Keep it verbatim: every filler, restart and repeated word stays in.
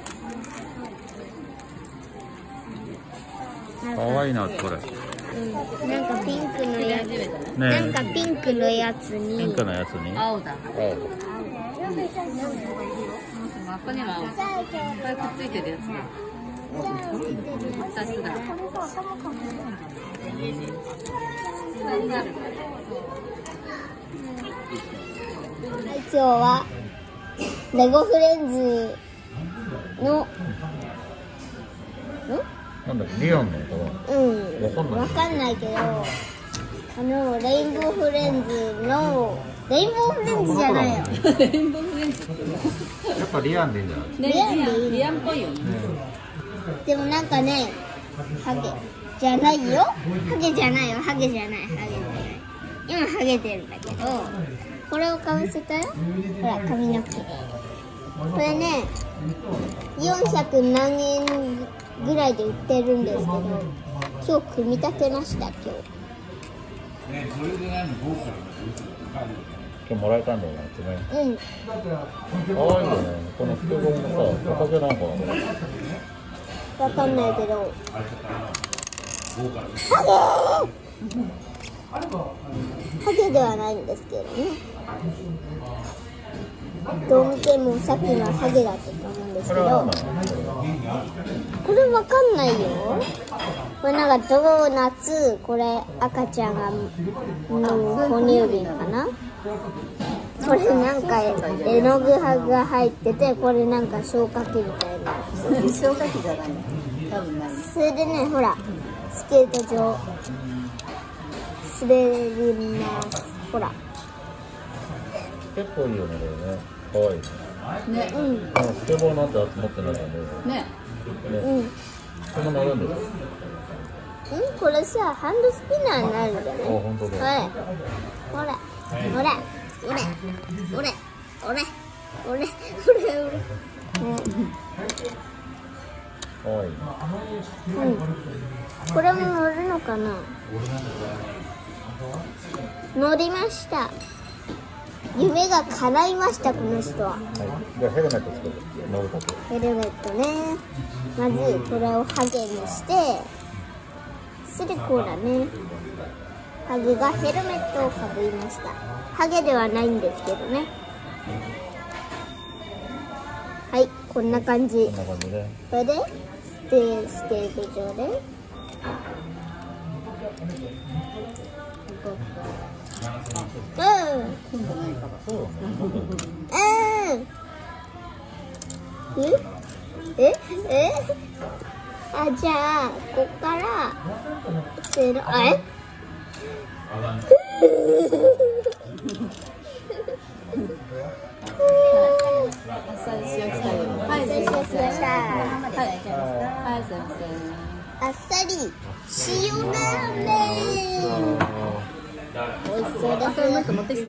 かわいいな、これ。 うん、なんかピンクのやつ、ね、なんかピンクのやつに。 ピンクのやつに。 青だ。青。 うん、 真っ赤には青。いっぱいくっついてるやつね。二つだ。 今日はレゴフレンズのなんだっけ、リアンのかな。 うん、わかんないけど、あのレインボーフレンズのレインボーフレンズじゃないよ。 レインボーフレンズ。 やっぱリアンでいいんじゃない。 ね、リアンでいい。リアンっぽいよね。 でもなんかね、ハゲじゃないよ。ハゲじゃないよ。ハゲじゃない。ハゲじゃない。今ハゲてるんだけど、これをかぶせたら、ほら髪の毛。これね、よんひゃくなんえんぐらいで売ってるんですけど、今日組み立てました。今日。 今日もらえたんだよな、 うん。 可愛いよね。この袋もさ、トカゲなんかな。 わかんないけど。ハゲー。ハゲではないんですけどね。ドンケもさっきのハゲだったと思うんですけど、これわかんないよ。これなんかドーナツ、これ赤ちゃんがの哺乳瓶かな。これなんか絵の具が入ってて、これなんか消火器みたいな。 消火器じゃないの。多分ない。 それでね、ほらスケート場滑ります。ほら。 結構いいよね、これね。可愛いね。 ね。 うん。 スケボーなんて持ってないからね。 ね。 うん。 そんなのあるんだよ。 うん、これさ、ハンドスピナーになるんじゃない？ あ、本当だ。 はい。ほら、ほら、ほれ、ほれ、ほれ、ほれ、ほれ、ほれ。 可愛いね。 うん。これも乗るのかな？乗りました。夢が叶いました、この人は。 はい。じゃあヘルメットつける。乗るとき。 ヘルメットね。まずこれをハゲにして、それこうだね。ハゲがヘルメットをかぶりました。ハゲではないんですけどね。はい、こんな感じ。 こんな感じで。 これでステスケート場で。うん。うん。え？え？え？あ、じゃあここからせの、え？ はい、 失礼しました。 はい、はい、先生。 あっさり塩ラーメン。美味しそうです。